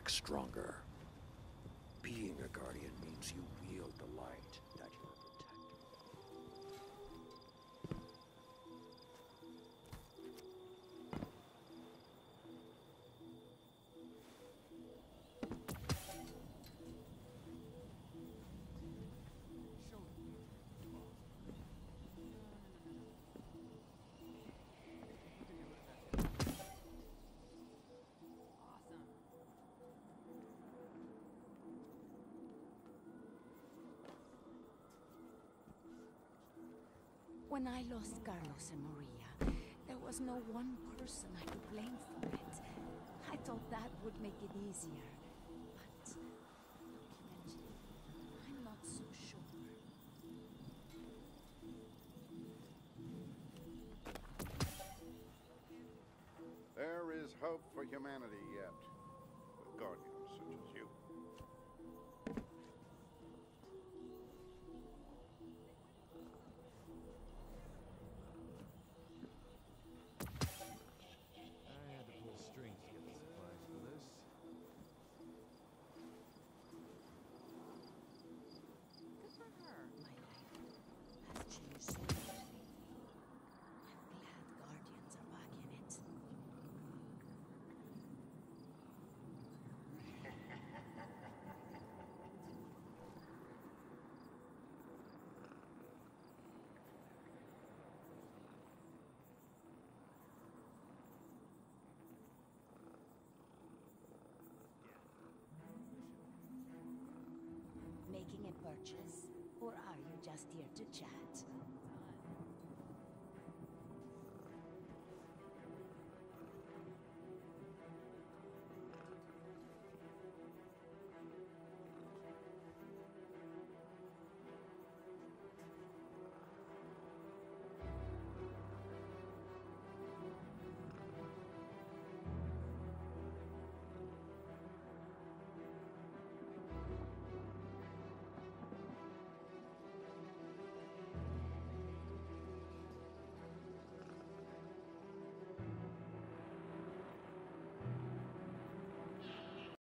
Slickpack stronger. Being a guardian means you wield the light that you're protecting. When I lost Carlos and Maria, there was no one person I could blame for it. I thought that would make it easier. But eventually, I'm not so sure. There is hope for humanity yet, with guardians such as you. I had to pull strings to get the supplies for this. Good for her. My life has changed so much lately. I'm glad Guardians are back in it. Making a purchase? Or are you just here to chat?